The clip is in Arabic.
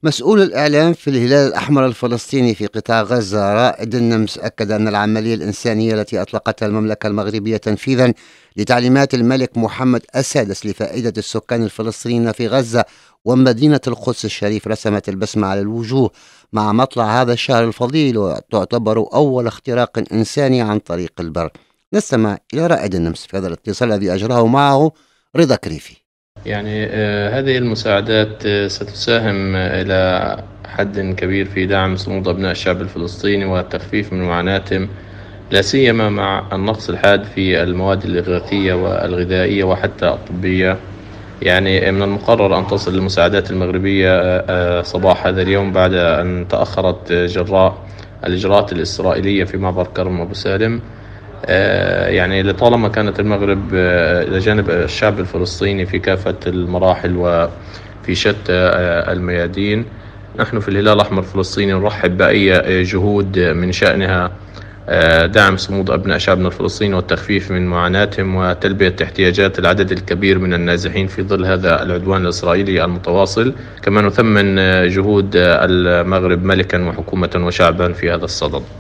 مسؤول الإعلام في الهلال الأحمر الفلسطيني في قطاع غزة رائد النمس أكد أن العملية الإنسانية التي أطلقتها المملكة المغربية تنفيذا لتعليمات الملك محمد السادس لفائدة السكان الفلسطينيين في غزة ومدينة القدس الشريف رسمت البسمة على الوجوه مع مطلع هذا الشهر الفضيل، وتعتبر أول اختراق إنساني عن طريق البر. نستمع إلى رائد النمس في هذا الاتصال الذي أجراه معه رضا كريفي. هذه المساعدات ستساهم إلى حد كبير في دعم صمود أبناء الشعب الفلسطيني والتخفيف من معاناتهم، لا سيما مع النقص الحاد في المواد الإغاثية والغذائية وحتى الطبية. من المقرر أن تصل المساعدات المغربية صباح هذا اليوم بعد أن تأخرت جراء الإجراءات الإسرائيلية في معبر كرم أبو سالم. لطالما كانت المغرب إلى جانب الشعب الفلسطيني في كافة المراحل وفي شتى الميادين. نحن في الهلال الأحمر الفلسطيني نرحب بأي جهود من شأنها دعم صمود أبناء شعبنا الفلسطيني والتخفيف من معاناتهم وتلبية احتياجات العدد الكبير من النازحين في ظل هذا العدوان الإسرائيلي المتواصل. كما نثمن جهود المغرب ملكا وحكومة وشعبا في هذا الصدد.